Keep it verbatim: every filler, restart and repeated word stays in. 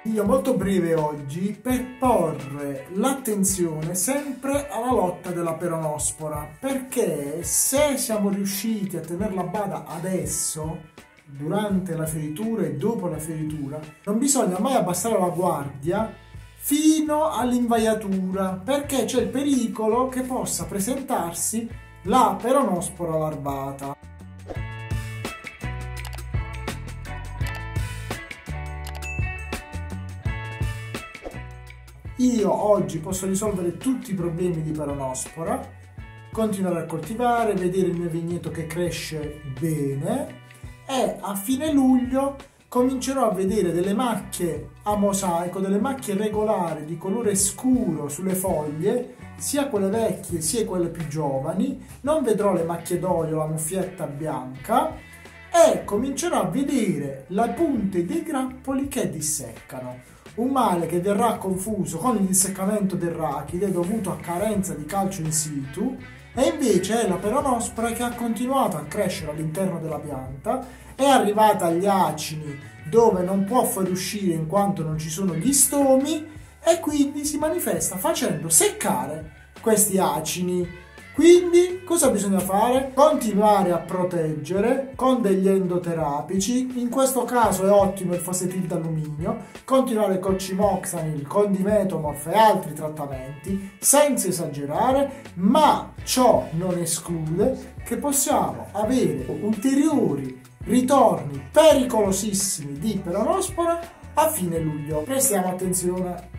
Video molto breve oggi per porre l'attenzione sempre alla lotta della peronospora, perché se siamo riusciti a tenerla a bada adesso, durante la fioritura e dopo la fioritura, non bisogna mai abbassare la guardia fino all'invaiatura, perché c'è il pericolo che possa presentarsi la peronospora larvata. Io oggi posso risolvere tutti i problemi di peronospora, continuare a coltivare, vedere il mio vigneto che cresce bene e a fine luglio comincerò a vedere delle macchie a mosaico, delle macchie regolari di colore scuro sulle foglie, sia quelle vecchie sia quelle più giovani. Non vedrò le macchie d'olio, la muffietta bianca, e comincerò a vedere le punte dei grappoli che disseccano. Un male che verrà confuso con il disseccamento del rachide dovuto a carenza di calcio in situ, e invece è la peronospora che ha continuato a crescere all'interno della pianta, è arrivata agli acini dove non può fuoriuscire in quanto non ci sono gli stomi, e quindi si manifesta facendo seccare questi acini. Quindi cosa bisogna fare? Continuare a proteggere con degli endoterapici, in questo caso è ottimo il fasetil d'alluminio, continuare con cimoxanil, con dimetomorf e altri trattamenti senza esagerare, ma ciò non esclude che possiamo avere ulteriori ritorni pericolosissimi di peronospora a fine luglio. Prestiamo attenzione.